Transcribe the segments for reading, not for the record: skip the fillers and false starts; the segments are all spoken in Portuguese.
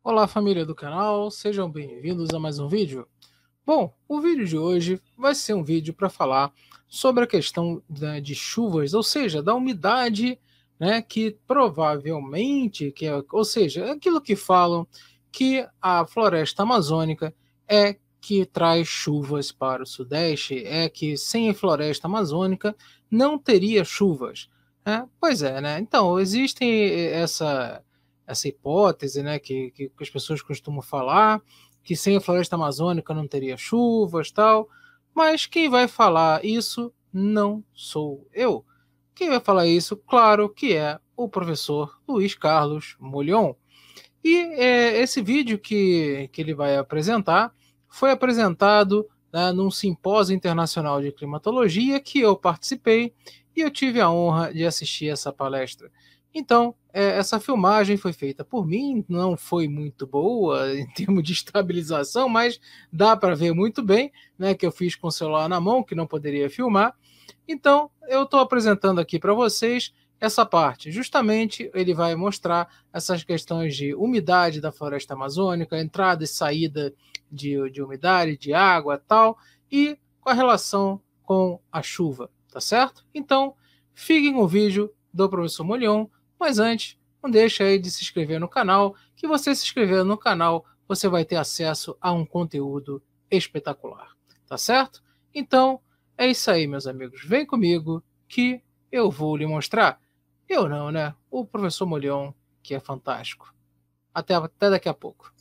Olá, família do canal, sejam bem-vindos a mais um vídeo. Bom, o vídeo de hoje vai ser um vídeo para falar sobre a questão de chuvas, ou seja, da umidade, né, que provavelmente, ou seja, aquilo que falam que a floresta amazônica é que traz chuvas para o Sudeste, é que sem a floresta amazônica não teria chuvas. Pois é, né? Então, existe essa hipótese, né, que as pessoas costumam falar, que sem a floresta amazônica não teria chuvas, tal, mas quem vai falar isso não sou eu. Quem vai falar isso, claro, que é o professor Luiz Carlos Molhon. E esse vídeo que ele vai apresentar foi apresentado, né, num simpósio internacional de climatologia que eu participei e eu tive a honra de assistir essa palestra. Então, essa filmagem foi feita por mim, não foi muito boa em termos de estabilização, mas dá para ver muito bem, né, que eu fiz com o celular na mão, que não poderia filmar. Então, eu estou apresentando aqui para vocês essa parte. Justamente, ele vai mostrar essas questões de umidade da floresta amazônica, entrada e saída de umidade, de água tal, e com a relação com a chuva, tá certo? Então, fiquem com o vídeo do professor Molhon, mas antes, não deixe aí de se inscrever no canal, que você se inscrevendo no canal, você vai ter acesso a um conteúdo espetacular, tá certo? Então, é isso aí, meus amigos. Vem comigo que eu vou lhe mostrar. Eu não, né? O professor Molhon, que é fantástico. Até daqui a pouco.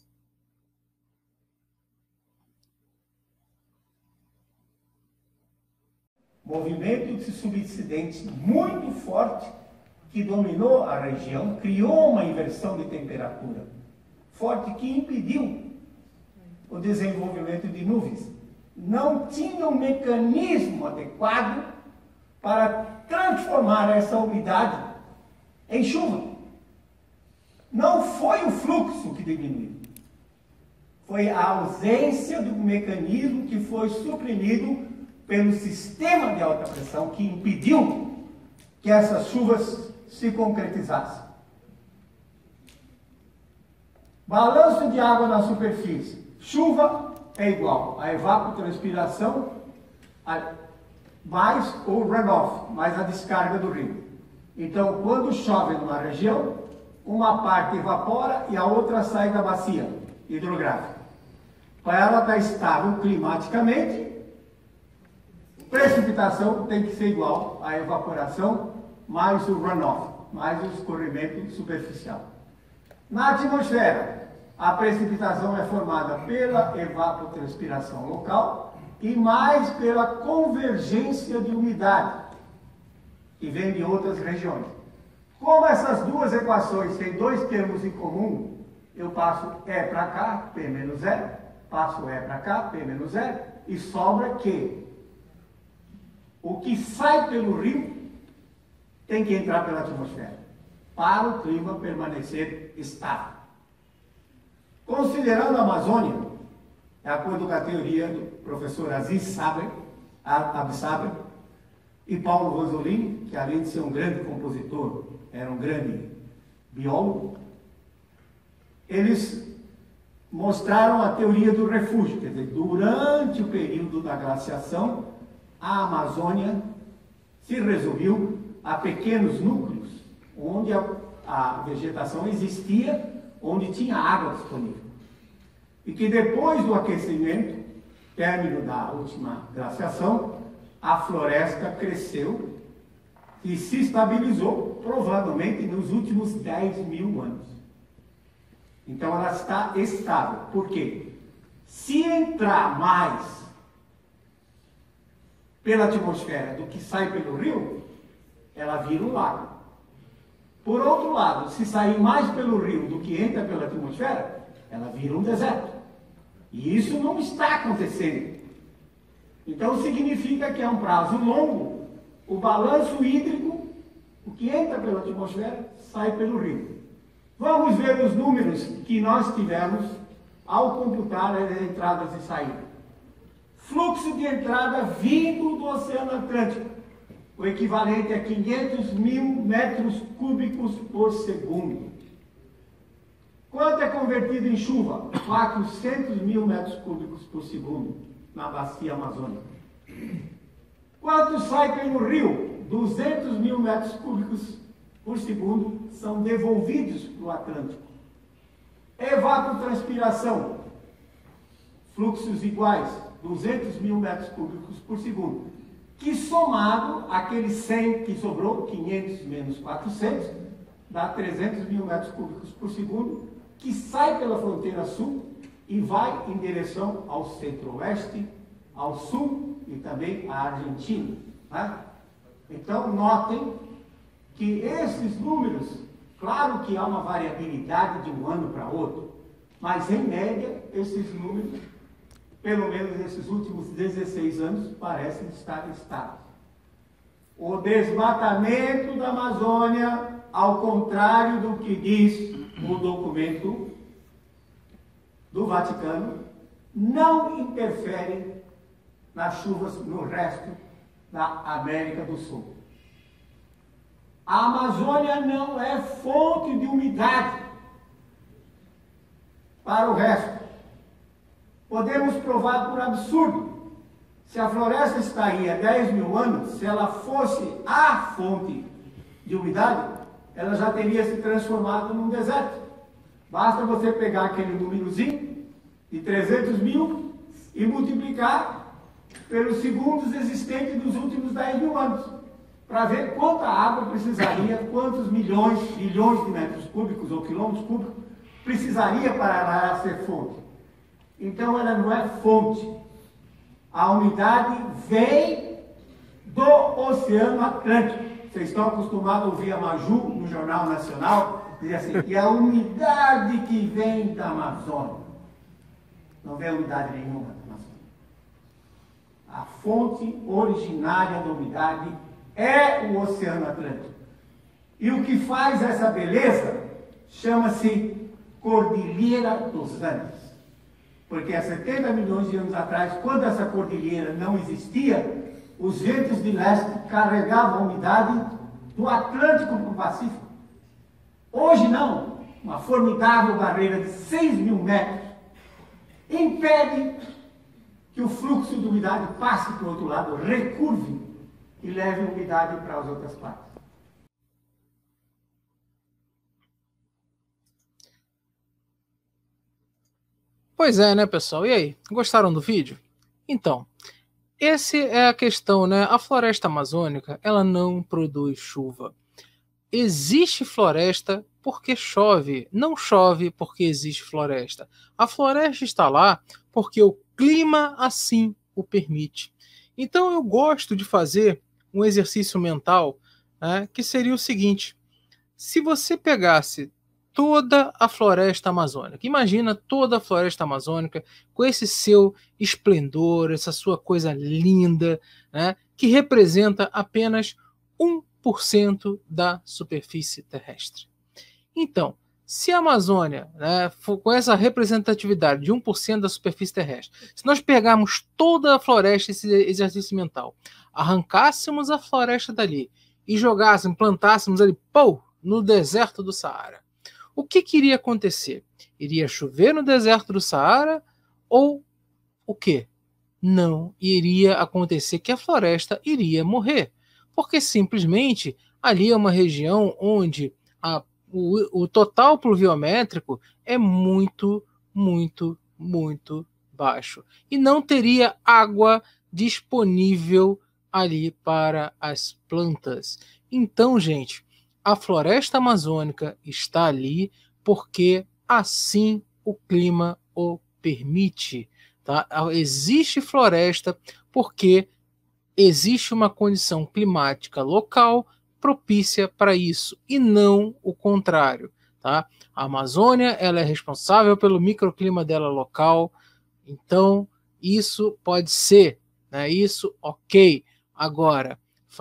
Movimento de subsidente muito forte que dominou a região, criou uma inversão de temperatura forte que impediu o desenvolvimento de nuvens. Não tinha um mecanismo adequado para transformar essa umidade em chuva. Não foi o fluxo que diminuiu, foi a ausência do mecanismo que foi suprimido pelo sistema de alta pressão que impediu que essas chuvas se concretizassem. Balanço de água na superfície. Chuva é igual a evapotranspiração mais o runoff, mais a descarga do rio. Então, quando chove numa região, uma parte evapora e a outra sai da bacia hidrográfica. Para ela estar estável climaticamente, precipitação tem que ser igual à evaporação mais o runoff, mais o escorrimento superficial. Na atmosfera, a precipitação é formada pela evapotranspiração local e mais pela convergência de umidade, que vem de outras regiões. Como essas duas equações têm dois termos em comum, eu passo E para cá, P menos E, passo E para cá, P menos E, e sobra que o que sai pelo rio tem que entrar pela atmosfera, para o clima permanecer estável. Considerando a Amazônia, de acordo com a teoria do professor Aziz Saber e Paulo Rosolini, que além de ser um grande compositor, era um grande biólogo, eles mostraram a teoria do refúgio, quer dizer, durante o período da glaciação, a Amazônia se resumiu a pequenos núcleos, onde a vegetação existia, onde tinha água disponível. E que depois do aquecimento, término da última glaciação, a floresta cresceu e se estabilizou, provavelmente nos últimos 10.000 anos. Então ela está estável. Por quê? Se entrar mais pela atmosfera do que sai pelo rio, ela vira um lago. Por outro lado, se sair mais pelo rio do que entra pela atmosfera, ela vira um deserto. E isso não está acontecendo. Então significa que é um prazo longo, o balanço hídrico, o que entra pela atmosfera, sai pelo rio. Vamos ver os números que nós tivemos ao computar as entradas e saídas. Fluxo de entrada vindo do Oceano Atlântico, o equivalente a 500 mil metros cúbicos por segundo. Quanto é convertido em chuva? 400 mil metros cúbicos por segundo na bacia amazônica. Quanto sai pelo rio? 200 mil metros cúbicos por segundo são devolvidos para o Atlântico. Evapotranspiração, fluxos iguais, 200 mil metros cúbicos por segundo, que somado aqueles 100 que sobrou, 500 menos 400, dá 300 mil metros cúbicos por segundo, que sai pela fronteira sul e vai em direção ao centro-oeste, ao sul e também à Argentina. Né? Então, notem que esses números, claro que há uma variabilidade de um ano para outro, mas em média, esses números, pelo menos nesses últimos 16 anos, parecem estar estáveis. O desmatamento da Amazônia, ao contrário do que diz o documento do Vaticano, não interfere nas chuvas no resto da América do Sul. A Amazônia não é fonte de umidade para o resto. Podemos provar por absurdo. Se a floresta está aí há 10 mil anos, se ela fosse a fonte de umidade, ela já teria se transformado num deserto. Basta você pegar aquele númerozinho de 300 mil e multiplicar pelos segundos existentes dos últimos 10 mil anos, para ver quanta água precisaria, quantos milhões, bilhões de metros cúbicos ou quilômetros cúbicos precisaria para ela ser fonte. Então ela não é fonte. A umidade vem do Oceano Atlântico. Vocês estão acostumados a ouvir a Maju no Jornal Nacional dizer assim, que a umidade que vem da Amazônia. Não vem umidade nenhuma da Amazônia. A fonte originária da umidade é o Oceano Atlântico. E o que faz essa beleza chama-se Cordilheira dos Andes. Porque há 70 milhões de anos atrás, quando essa cordilheira não existia, os ventos de leste carregavam a umidade do Atlântico para o Pacífico. Hoje não. Uma formidável barreira de 6 mil metros impede que o fluxo de umidade passe para o outro lado, recurve e leve a umidade para as outras partes. Pois é, né, pessoal? E aí, gostaram do vídeo? Então, essa é a questão, né? A floresta amazônica, ela não produz chuva. Existe floresta porque chove, não chove porque existe floresta. A floresta está lá porque o clima assim o permite. Então eu gosto de fazer um exercício mental, né, que seria o seguinte: se você pegasse toda a floresta amazônica, imagina toda a floresta amazônica com esse seu esplendor, essa sua coisa linda, né, que representa apenas 1% da superfície terrestre. Então, se a Amazônia, né, for com essa representatividade de 1% da superfície terrestre, se nós pegarmos toda a floresta, esse exercício mental, arrancássemos a floresta dali e jogássemos, plantássemos ali, no deserto do Saara, o que iria acontecer? Iria chover no deserto do Saara ou o quê? Não iria acontecer que a floresta iria morrer, porque simplesmente ali é uma região onde o total pluviométrico é muito, muito, muito baixo. E não teria água disponível ali para as plantas. Então, gente, a floresta amazônica está ali porque assim o clima o permite. Tá? Existe floresta porque existe uma condição climática local propícia para isso, e não o contrário. Tá? A Amazônia ela é responsável pelo microclima dela local, então isso pode ser, né? Isso ok. Agora,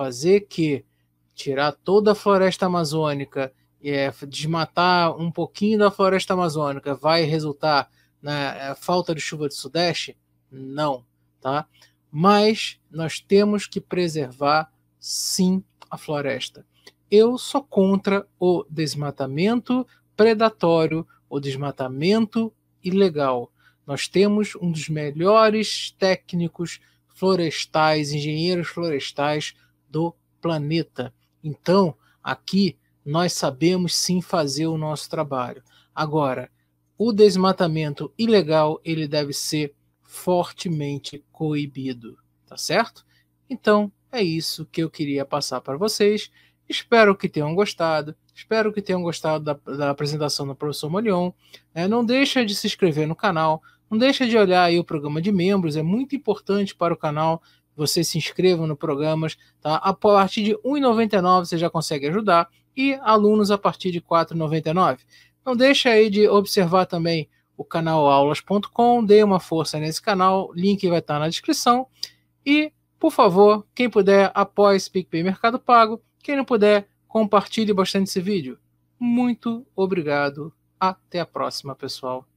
tirar toda a floresta amazônica e desmatar um pouquinho da floresta amazônica vai resultar na falta de chuva do Sudeste? Não, tá? Mas nós temos que preservar, sim, a floresta. Eu sou contra o desmatamento predatório, o desmatamento ilegal. Nós temos um dos melhores técnicos florestais, engenheiros florestais do planeta. Então, aqui nós sabemos sim fazer o nosso trabalho. Agora, o desmatamento ilegal, ele deve ser fortemente coibido, tá certo? Então, é isso que eu queria passar para vocês. Espero que tenham gostado. Espero que tenham gostado da apresentação do professor Molion. Não deixa de se inscrever no canal. Não deixa de olhar aí o programa de membros. É muito importante para o canal. Você se inscreva no programas. Tá? A partir de R$ 1,99 você já consegue ajudar. E alunos a partir de R$ 4,99. Não deixa aí de observar também o canal aulas.com. Dê uma força nesse canal. Link vai estar na descrição. E, por favor, quem puder, apoie esse PicPay Mercado Pago. Quem não puder, compartilhe bastante esse vídeo. Muito obrigado. Até a próxima, pessoal.